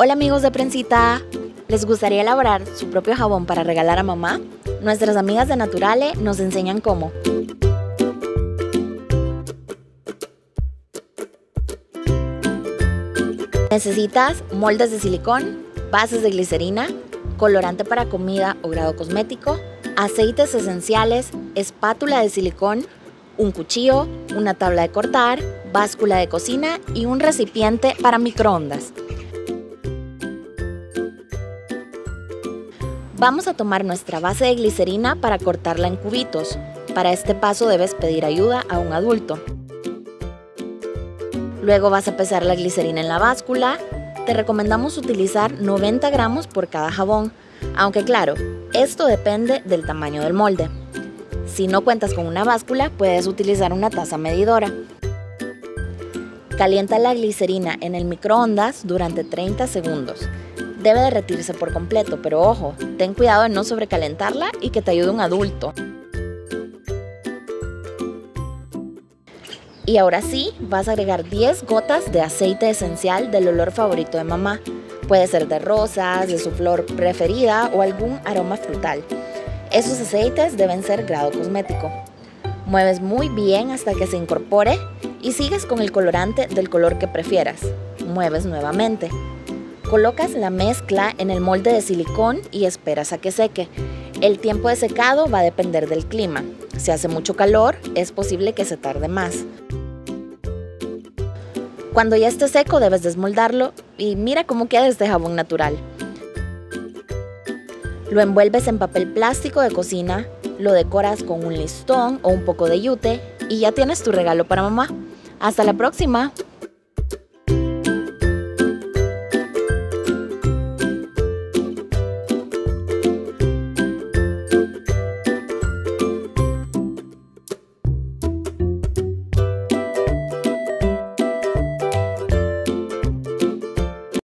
Hola amigos de Prensita, ¿les gustaría elaborar su propio jabón para regalar a mamá? Nuestras amigas de Naturale nos enseñan cómo. Necesitas moldes de silicón, bases de glicerina, colorante para comida o grado cosmético, aceites esenciales, espátula de silicón, un cuchillo, una tabla de cortar, báscula de cocina y un recipiente para microondas. Vamos a tomar nuestra base de glicerina para cortarla en cubitos. Para este paso debes pedir ayuda a un adulto. Luego vas a pesar la glicerina en la báscula. Te recomendamos utilizar 90 gramos por cada jabón, aunque claro, esto depende del tamaño del molde. Si no cuentas con una báscula, puedes utilizar una taza medidora. Calienta la glicerina en el microondas durante 30 segundos. Debe derretirse por completo, pero ojo, ten cuidado de no sobrecalentarla y que te ayude un adulto. Y ahora sí, vas a agregar 10 gotas de aceite esencial del olor favorito de mamá. Puede ser de rosas, de su flor preferida o algún aroma frutal. Esos aceites deben ser grado cosmético. Mueves muy bien hasta que se incorpore y sigues con el colorante del color que prefieras. Mueves nuevamente. Colocas la mezcla en el molde de silicón y esperas a que seque. El tiempo de secado va a depender del clima. Si hace mucho calor, es posible que se tarde más. Cuando ya esté seco, debes desmoldarlo y mira cómo queda este jabón natural. Lo envuelves en papel plástico de cocina, lo decoras con un listón o un poco de yute y ya tienes tu regalo para mamá. ¡Hasta la próxima!